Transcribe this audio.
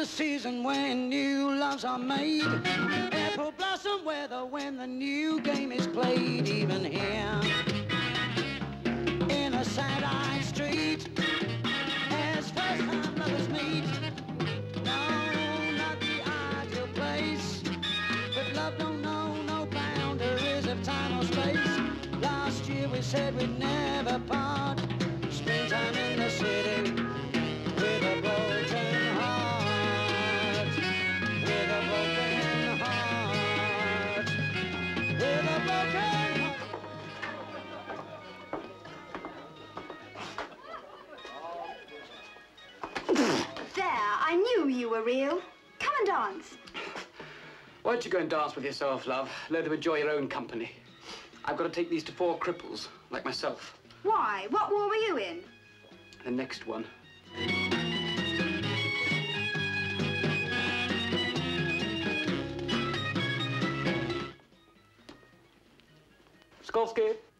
the season when new loves are made. April blossom weather when the new game is played. Even here in a sad-eyed street, as first-time lovers meet. No, not the ideal place, but love don't know no boundaries of time or space. Last year we said we'd never part. Springtime in the city with a broken heart, with a broken heart, with a broken heart. There, I knew you were real. Come and dance. Why don't you go and dance with yourself, love? Let them enjoy your own company. I've got to take these to 4 cripples, like myself. Why? What war were you in? The next one. Skolsky.